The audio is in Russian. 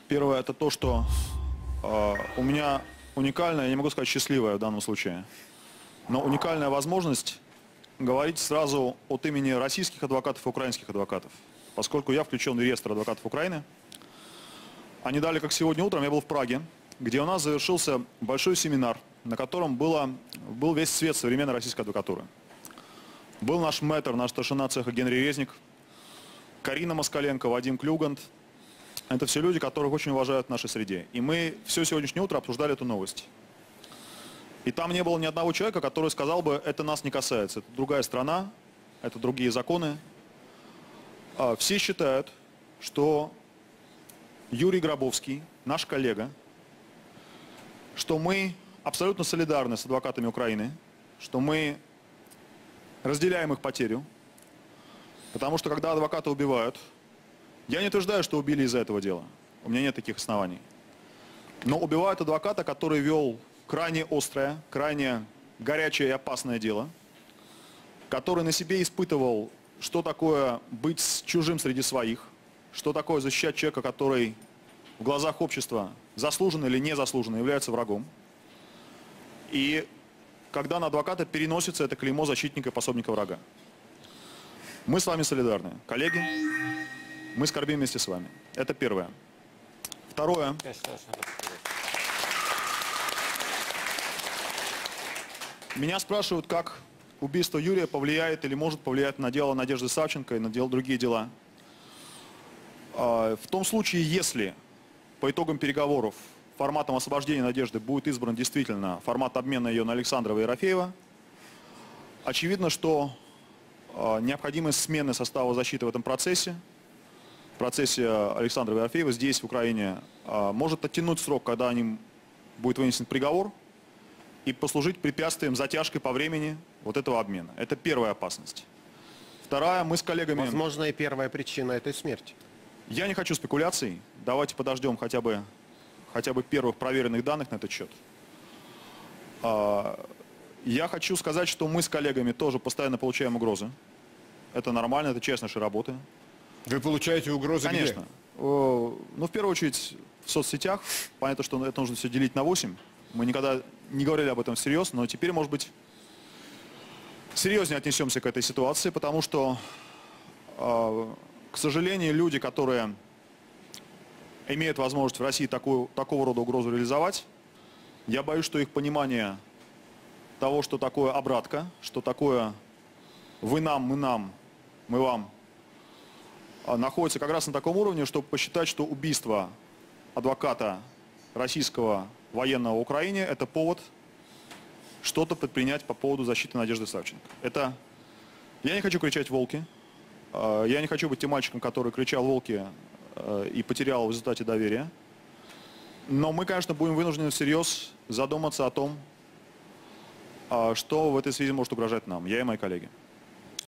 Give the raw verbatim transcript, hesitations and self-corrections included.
Первое – это то, что э, у меня уникальная, я не могу сказать счастливая в данном случае, но уникальная возможность говорить сразу от имени российских адвокатов и украинских адвокатов, поскольку я включен в реестр адвокатов Украины. А не далее, как сегодня утром, я был в Праге, где у нас завершился большой семинар, на котором было, был весь свет современной российской адвокатуры. Был наш мэтр, наш старшина цеха Генри Резник, Карина Москаленко, Вадим Клюгант. Это все люди, которых очень уважают в нашей среде. И мы все сегодняшнее утро обсуждали эту новость. И там не было ни одного человека, который сказал бы, это нас не касается. Это другая страна, это другие законы. Все считают, что Юрий Гробовский, наш коллега, что мы абсолютно солидарны с адвокатами Украины, что мы разделяем их потерю, потому что когда адвоката убивают, я не утверждаю, что убили из-за этого дела, у меня нет таких оснований, но убивают адвоката, который вел крайне острое, крайне горячее и опасное дело, который на себе испытывал, что такое быть чужим среди своих, что такое защищать человека, который в глазах общества заслуженно или незаслуженно является врагом. И когда на адвоката переносится это клеймо защитника и пособника врага. Мы с вами солидарны. Коллеги, мы скорбим вместе с вами. Это первое. Второе. Меня спрашивают, как убийство Юрия повлияет или может повлиять на дело Надежды Савченко и на дело, другие дела. В том случае, если по итогам переговоров форматом освобождения Надежды будет избран действительно формат обмена ее на Александрова и Ерофеева, очевидно, что необходимость смены состава защиты в этом процессе, в процессе Александрова и Ерофеева здесь, в Украине, может оттянуть срок, когда им будет вынесен приговор, и послужить препятствием, затяжкой по времени вот этого обмена. Это первая опасность. Вторая, мы с коллегами... Возможно, и первая причина этой смерти. Я не хочу спекуляций. Давайте подождем хотя бы, хотя бы первых проверенных данных на этот счет. Я хочу сказать, что мы с коллегами тоже постоянно получаем угрозы. Это нормально, это часть нашей работы. Вы получаете угрозы? Конечно. Где? Ну, в первую очередь, в соцсетях. Понятно, что это нужно все делить на восемь. Мы никогда не говорили об этом всерьез, но теперь, может быть, серьезнее отнесемся к этой ситуации, потому что, к сожалению, люди, которые имеют возможность в России такую, такого рода угрозу реализовать, я боюсь, что их понимание того, что такое обратка, что такое вы нам, мы нам, мы вам, находится как раз на таком уровне, чтобы посчитать, что убийство адвоката российского военного в Украине – это повод что-то предпринять по поводу защиты Надежды Савченко. Это... Я не хочу кричать «волки». Я не хочу быть тем мальчиком, который кричал «волки» и потерял в результате доверия. Но мы, конечно, будем вынуждены всерьез задуматься о том, что в этой связи может угрожать нам, я и мои коллеги.